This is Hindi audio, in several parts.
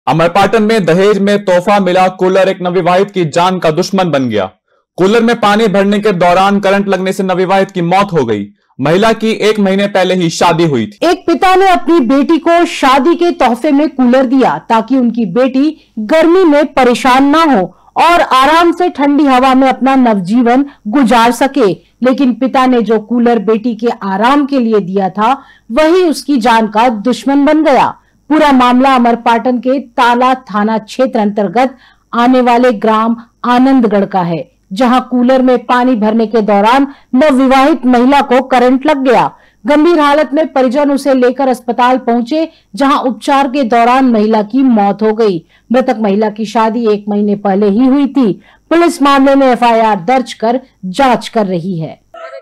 अमरपाटन में दहेज में तोहफा मिला कूलर एक नवविवाहित की जान का दुश्मन बन गया। कूलर में पानी भरने के दौरान करंट लगने से नवविवाहित की मौत हो गई। महिला की 1 महीने पहले ही शादी हुई थी। एक पिता ने अपनी बेटी को शादी के तोहफे में कूलर दिया ताकि उनकी बेटी गर्मी में परेशान ना हो और आराम से ठंडी हवा में अपना नवजीवन गुजार सके। लेकिन पिता ने जो कूलर बेटी के आराम के लिए दिया था वही उसकी जान का दुश्मन बन गया। पूरा मामला अमरपाटन के ताला थाना क्षेत्र अंतर्गत आने वाले ग्राम आनंदगढ़ का है, जहां कूलर में पानी भरने के दौरान नवविवाहित महिला को करंट लग गया। गंभीर हालत में परिजन उसे लेकर अस्पताल पहुंचे, जहां उपचार के दौरान महिला की मौत हो गई। मृतक महिला की शादी 1 महीने पहले ही हुई थी। पुलिस मामले में FIR दर्ज कर जांच कर रही है।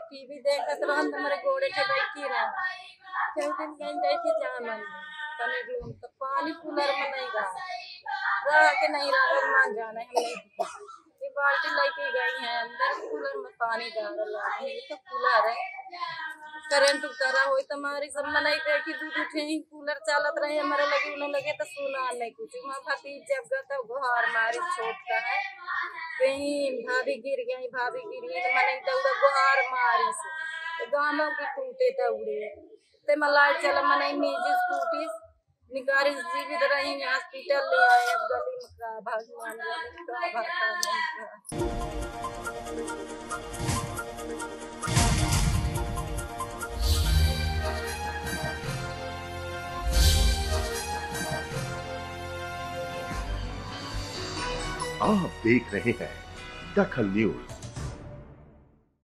पानी कूलर में नहीं रहा के नहीं रहा मान जाना है। ये बाल्टी लेके गई है अंदर कूलर में पानी डाल है। तो कूलर है करंट उतरा हो तुम्हारी सब मनाई पे कि दूध उठे ही कूलर चलत रहे हमारे लगे उन्हें लगे तो सुना नहीं कुछ। वहाँ भतीज जब गया तो गुहार मारी छोट का है कहीं भाभी गिर गई मनाई दौड़ा गुहार मारी से गाँव की टूटे दौड़े ते लाइट चला मनाई मीजिस टूटी निगारी जीवित रही हॉस्पिटल ले आए। अब गली में का भगवान आप देख रहे हैं दखल न्यूज।